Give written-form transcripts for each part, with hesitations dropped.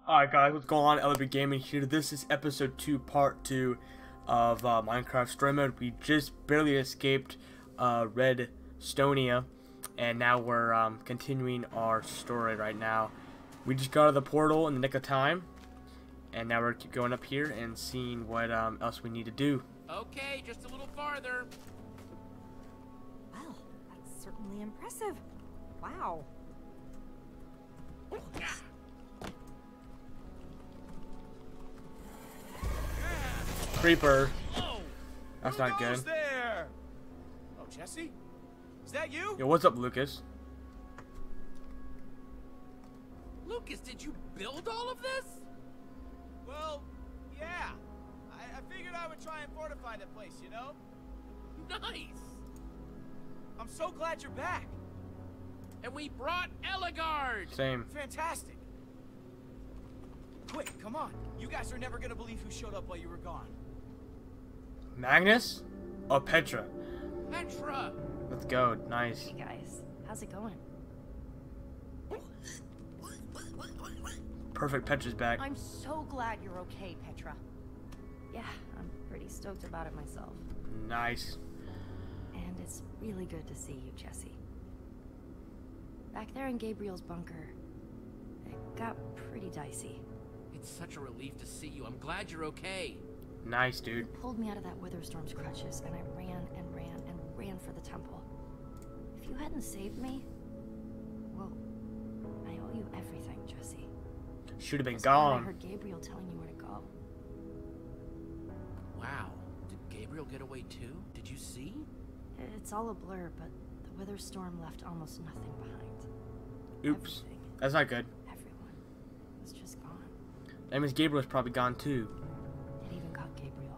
Alright guys, what's going on? LB Gaming here. This is episode 2, part 2 of Minecraft Story Mode. We just barely escaped Red Stonia, and now we're continuing our story right now. We just got out of the portal in the nick of time, and now we're going up here and seeing what else we need to do. Okay, just a little farther. Well, that's certainly impressive. Wow. Creeper. Whoa. That's not good. There? Oh, Jesse? Is that you? Yo, what's up, Lucas? Lucas, did you build all of this? Well, yeah. I figured I would try and fortify the place, you know? Nice. I'm so glad you're back. And we brought Eligard. Same. Fantastic. Quick, come on. You guys are never gonna believe who showed up while you were gone. Magnus? Oh, Petra. Petra. Let's go. Nice. Hey guys, how's it going? Perfect. Petra's back. I'm so glad you're okay, Petra. Yeah, I'm pretty stoked about it myself. Nice. And it's really good to see you, Jesse. Back there in Gabriel's bunker, it got pretty dicey. It's such a relief to see you. I'm glad you're okay. Nice, dude. You pulled me out of that Witherstorm's crutches, and I ran and ran and ran for the temple. If you hadn't saved me, well, I owe you everything, Jesse. Should have been That's why I gone. heard Gabriel telling you where to go. Wow. Did Gabriel get away too? Did you see? It's all a blur, but the Witherstorm left almost nothing behind. Oops. Everything, That's not good. everyone was just gone. That means Gabriel's probably gone too. It even got Gabriel.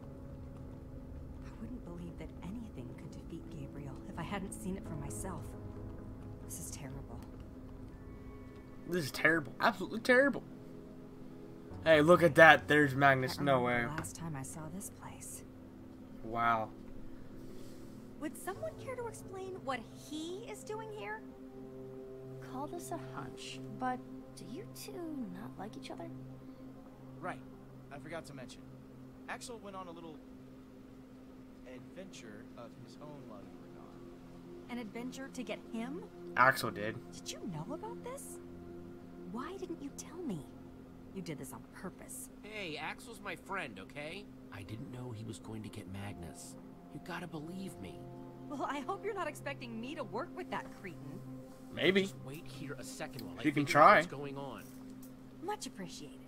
I wouldn't believe that anything could defeat Gabriel if I hadn't seen it for myself. This is terrible. This is terrible. Absolutely terrible. Hey, look at that. There's Magnus. I No remember way. the last time I saw this place. Wow. Would someone care to explain what he is doing here? Call this a hunch, but do you two not like each other? Right. I forgot to mention. Axel went on a little adventure of his own while you were gone. An adventure to get him? Axel did. Did you know about this? Why didn't you tell me? You did this on purpose. Hey, Axel's my friend, okay? I didn't know he was going to get Magnus. You gotta believe me. Well, I hope you're not expecting me to work with that cretin. Maybe. Just wait here a second while I You can figure out try. what's going on. Much appreciated.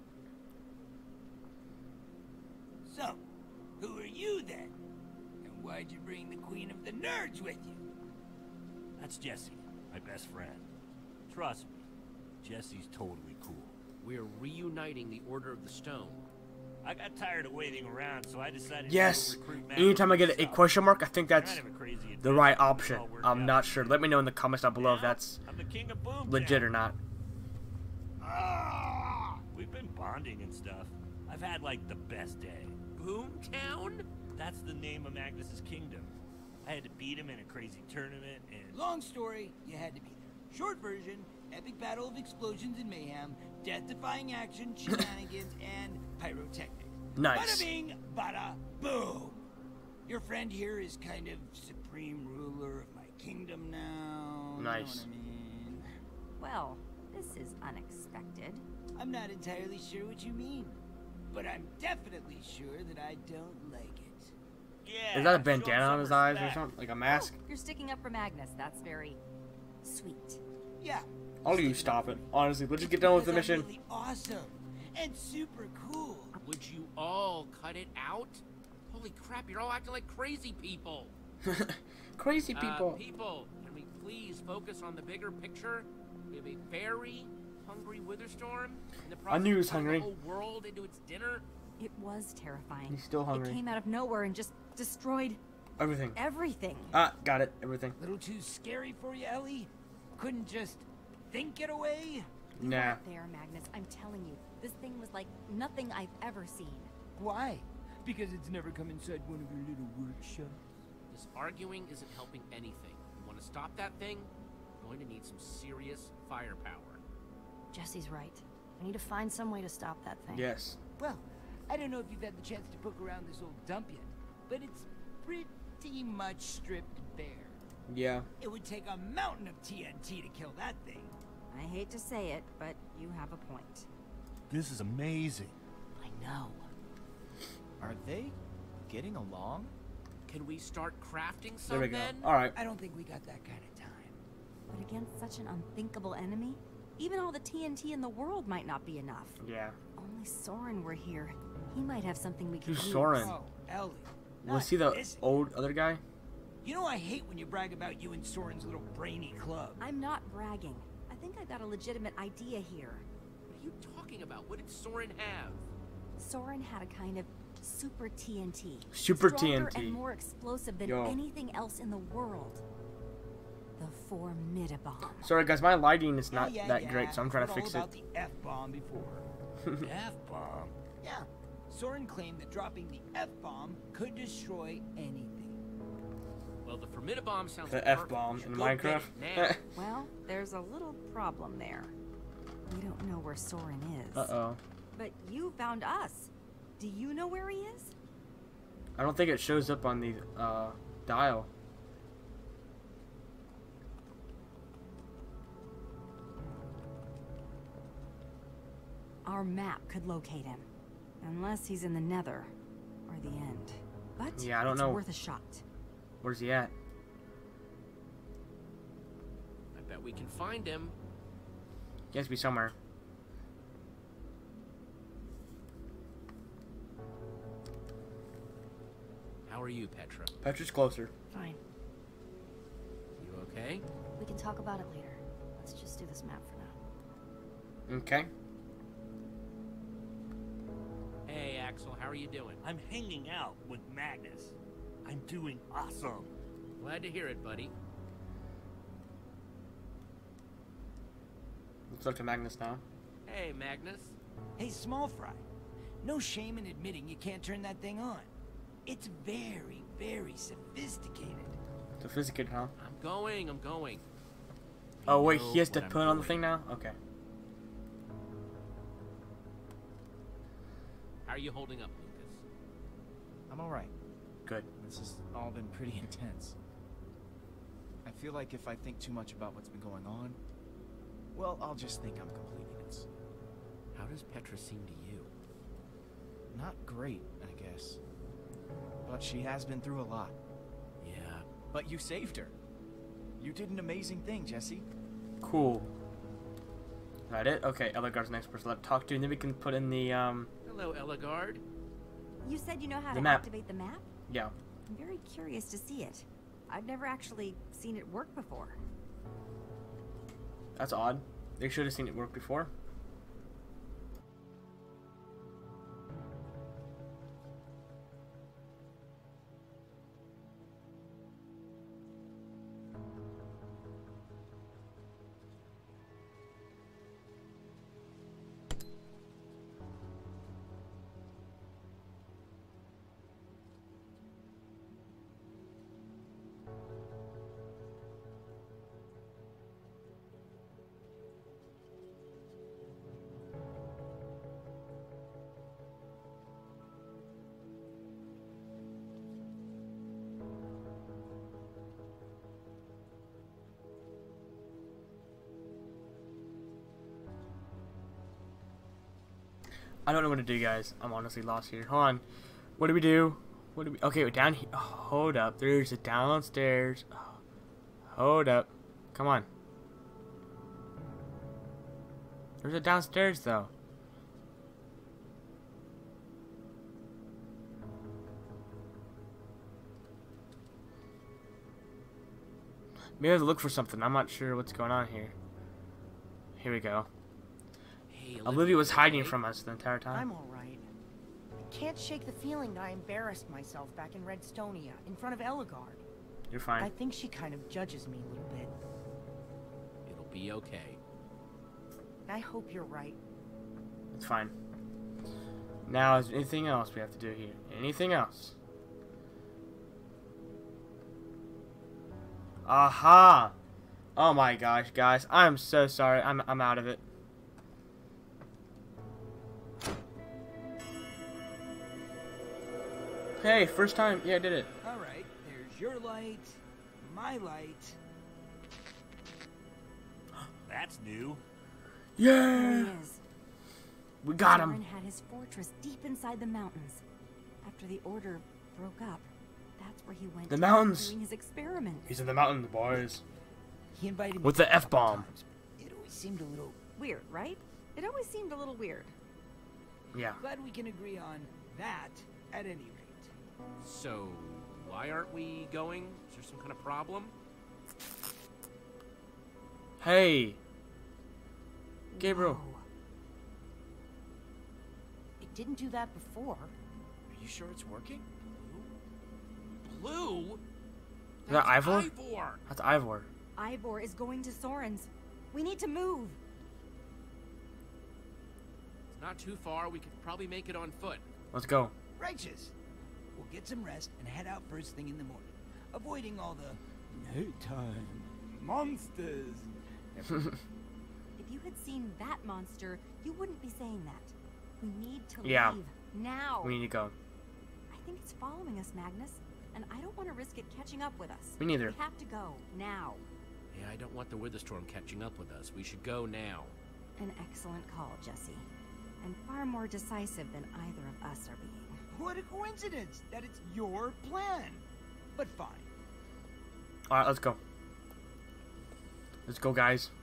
So, who are you then? And why'd you bring the Queen of the Nerds with you? That's Jesse, my best friend. Trust me, Jesse's totally cool. We're reuniting the Order of the Stone. I got tired of waiting around, so I decided Yes. to go recruit Magnus Anytime I get a myself. question mark, I think that's Kind of a crazy the adventure, right but it option. all worked I'm out. not sure. Let me know in the comments down below if Now, that's I'm the king of Boomtown. legit or not. Ah! We've been bonding and stuff. I've had like the best day. Boomtown? That's the name of Magnus's kingdom. I had to beat him in a crazy tournament, and Long story, you had to be there. Short version, epic battle of explosions and mayhem, death-defying action, shenanigans, and pyrotechnics. Nice. Bada bing, bada boom. Your friend here is kind of supreme ruler of my kingdom now. Nice. You know what I mean? Well, this is unexpected. I'm not entirely sure what you mean, but I'm definitely sure that I don't like it. yeah. Is that a show bandana some on his eyes or respect. something? Like a mask? Oh, you're sticking up for Magnus. That's very sweet. Yeah. All of you stop it. Honestly, let's just get done with the Because I'm mission. really awesome and super cool. Would you all cut it out? Holy crap, you're all acting like crazy people. Crazy people. People, can we please focus on the bigger picture? We have a very hungry Witherstorm. In the I knew he was process of hungry. The whole world into its dinner. It was terrifying. He's still It hungry. came out of nowhere and just destroyed Everything. everything. Ah, got it. Everything. Little too scary for you, Ellie? Couldn't just think it away? Nah. There, Magnus, I'm telling you, this thing was like nothing I've ever seen. Why? Because it's never come inside one of your little workshops. This arguing isn't helping anything. You want to stop that thing? We're going to need some serious firepower. Jesse's right. I need to find some way to stop that thing. Yes. Well, I don't know if you've had the chance to poke around this old dump yet, but it's pretty much stripped bare. Yeah. It would take a mountain of TNT to kill that thing. I hate to say it, but you have a point. This is amazing. I know. Are they getting along? Can we start crafting There some we go. then? Alright. I don't think we got that kind of time. But against such an unthinkable enemy, even all the TNT in the world might not be enough. Yeah. Only Soren were here. He might have something we could Who's use. Soren? Oh, Ellie. Was he the this. old other guy? You know I hate when you brag about you and Soren's little brainy club. I'm not bragging. I think I got a legitimate idea here. What are you talking about? What did Soren have? Soren had a kind of super TNT. Super Stronger TNT. and more explosive than Yo. anything else in the world. The Formidabomb. Sorry guys, my lighting is not Oh, yeah, that yeah. great, so I'm trying to Heard fix all it. about the F-bomb before. F-bomb. Yeah. Soren claimed that dropping the F-bomb could destroy anything. Well, the Formidabomb sounds The perfect. F-bomb We should in go get Minecraft. it now. Well, there's a little problem there. We don't know where Soren is. Uh-oh. But you found us. Do you know where he is? I don't think it shows up on the dial. Our map could locate him. Unless he's in the Nether. Or the End. But Yeah, I don't it's know. worth a shot. Where's he at? I bet we can find him. He has to be somewhere. How are you, Petra? Petra's closer. Fine. You okay? We can talk about it later. Let's just do this map for now. Okay. Hey, Axel, how are you doing? I'm hanging out with Magnus. I'm doing awesome. Glad to hear it, buddy. Let's talk to Magnus now. Hey, Magnus. Hey, Small Fry. No shame in admitting you can't turn that thing on. It's very, very sophisticated. Sophisticated, huh? I'm going. Oh You wait, know he has to what I'm put on the doing. thing now? Okay. How are you holding up, Lucas? I'm alright. Good. This has all been pretty intense. I feel like if I think too much about what's been going on, well, I'll just think I'm completing it. How does Petra seem to you? Not great, I guess. But she has been through a lot. Yeah. But you saved her. You did an amazing thing, Jesse. Cool. Is that it? Okay, Ellegaard's the next person I'll talk to, and then we can put in the, Hello, Ellegaard. You said you know how The to map. activate the map? yeah. I'm very curious to see it. I've never actually seen it work before. That's odd. They should have seen it work before. I don't know what to do, guys. I'm honestly lost here. Hold on. What do we do? What do we... Okay, we're down here. Oh, hold up. There's a downstairs. Oh, hold up. Come on. There's a downstairs, though. Maybe I have to look for something. I'm not sure what's going on here. Here we go. Hey, Olivia was hiding okay? from us the entire time. I'm alright. I can't shake the feeling that I embarrassed myself back in Redstonia, in front of Ellegaard. You're I fine. think she kind of judges me a little bit. It'll be okay. I hope you're right. It's fine. Now, is there anything else we have to do here? Anything else? Aha! Oh my gosh, guys. I'm so sorry. I'm out of it. Hey, first time. Yeah, I did it. All right, there's your light, my light. That's new. There Yeah. he is. We got Soren him. had his fortress deep inside the mountains. After the order broke up, that's where he went The to mountains. doing his experiments. He's in the mountains, boys. He invited me With the a couple F-bomb. times. It always seemed a little. Weird, right? It always seemed a little weird. Yeah. Glad we can agree on that at any rate. So, why aren't we going? Is there some kind of problem? Hey. Gabriel. Whoa. It didn't do that before. Are you sure it's working? Blue? Is that Ivor? Ivor! That's Ivor. Ivor is going to Soren's. We need to move. It's not too far. We could probably make it on foot. Let's go. Righteous. We'll get some rest and head out first thing in the morning, avoiding all the nighttime monsters. If you had seen that monster, you wouldn't be saying that. We need to Yeah. leave now. We need to go. I think it's following us, Magnus, and I don't want to risk it catching up with us. Me neither. We have to go now. Yeah, I don't want the Witherstorm catching up with us. We should go now. An excellent call, Jesse, and far more decisive than either of us are being. What a coincidence that it's your plan. But fine. Alright, let's go. Let's go, guys.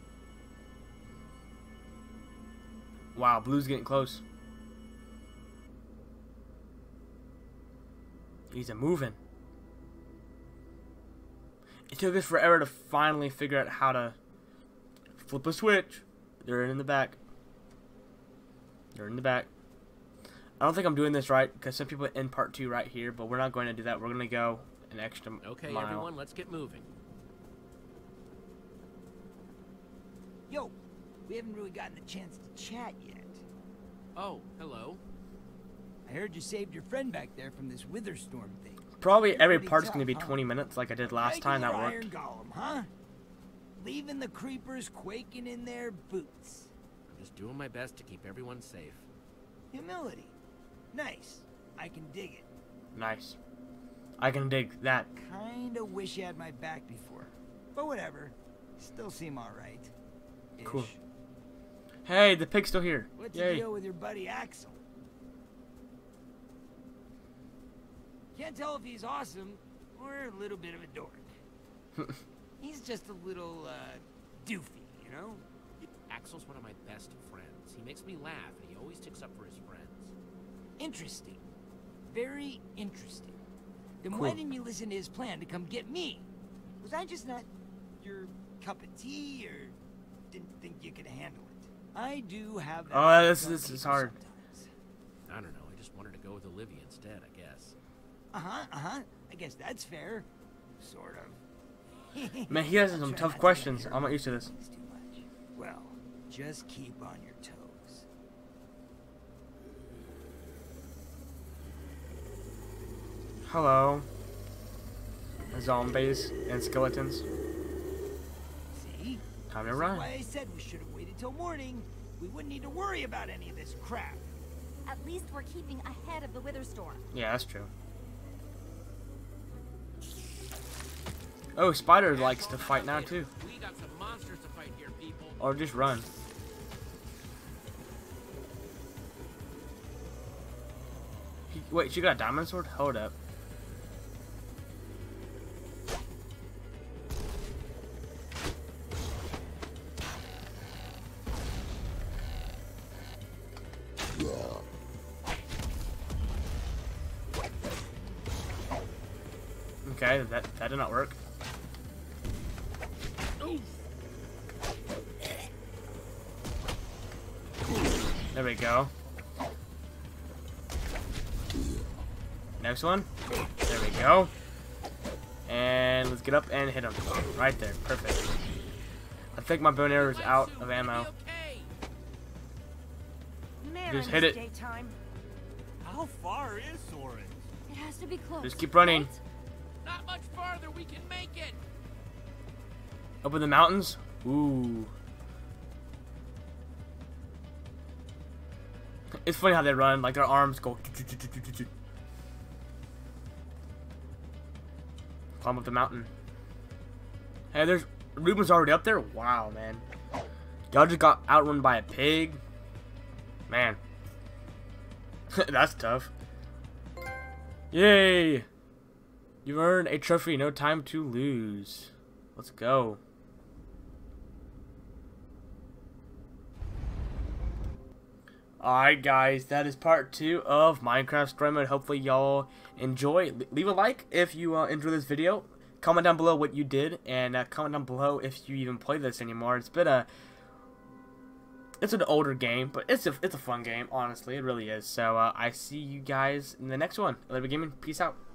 Wow, Blue's getting close. He's a moving. It took us forever to finally figure out how to flip a switch. They're in the back. They're in the back. I don't think I'm doing this right because some people end part 2 right here, but we're not going to do that. We're going to go an extra Okay, mile. everyone, let's get moving. Yo, we haven't really gotten a chance to chat yet. Oh, hello. I heard you saved your friend back there from this Witherstorm thing. Probably every Pretty part's tough, going to be huh? 20 minutes like I did last time. That Regular worked. Iron Golem, huh? Leaving the creepers quaking in their boots. I'm just doing my best to keep everyone safe. Humility. Nice. I can dig it. Nice. I can dig that. Kinda wish you had my back before. But whatever. Still seem alright. Cool. Hey, the pig's still here. What's the Yay. deal with your buddy Axel? Can't tell if he's awesome or a little bit of a dork. He's just a little, doofy, you know? Axel's one of my best friends. He makes me laugh, and he always sticks up for his friends. Interesting. Very interesting. Then Cool. why didn't you listen to his plan to come get me? Was I just not your cup of tea, or didn't think you could handle it? I do have that. Oh, this strong is people hard. sometimes. I don't know. I just wanted to go with Olivia instead, I guess. I guess that's fair. Sort of. Man, he has I'll some try tough not to questions. hurt I'm not used to this. feelings too much. Well, just keep on your toes. Hello. Zombies and skeletons. See? Time to That's run. why I said we should have waited till morning. We wouldn't need to worry about any of this crap. At least we're keeping ahead of the Witherstorm. Yeah, that's true. Oh, Spider likes to fight now too. We got some monsters to fight here, people. Or just run. Wait, she got a diamond sword? Hold up. Okay, that did not work. There we go. Next one. There we go. And let's get up and hit him. Right there. Perfect. I think my bow and arrow is out of ammo. Man, Just I hit miss it. daytime. How far is Soren? It has to be close. Just keep running. right? Not much farther. We can make it. Up in the mountains? Ooh. It's funny how they run, like their arms go. Climb up the mountain. Hey, there's Ruben's already up there? Wow, man. Y'all just got outrun by a pig? Man. That's tough. Yay! You've earned a trophy, no time to lose. Let's go. Alright guys, that is part 2 of Minecraft Story Mode. Hopefully y'all enjoy. Leave a like if you enjoy this video. Comment down below what you did, and comment down below if you even play this anymore. It's an older game, but it's a fun game, honestly. It really is. So I see you guys in the next one. Let me Gaming. Peace out.